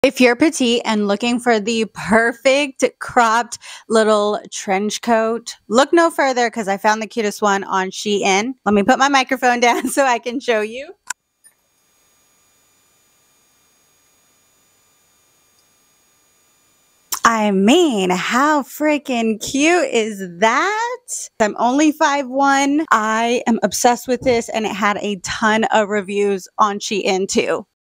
If you're petite and looking for the perfect cropped little trench coat, look no further because I found the cutest one on Shein. Let me put my microphone down so I can show you. I mean, how freaking cute is that? I'm only 5'1". I am obsessed with this, and it had a ton of reviews on Shein too.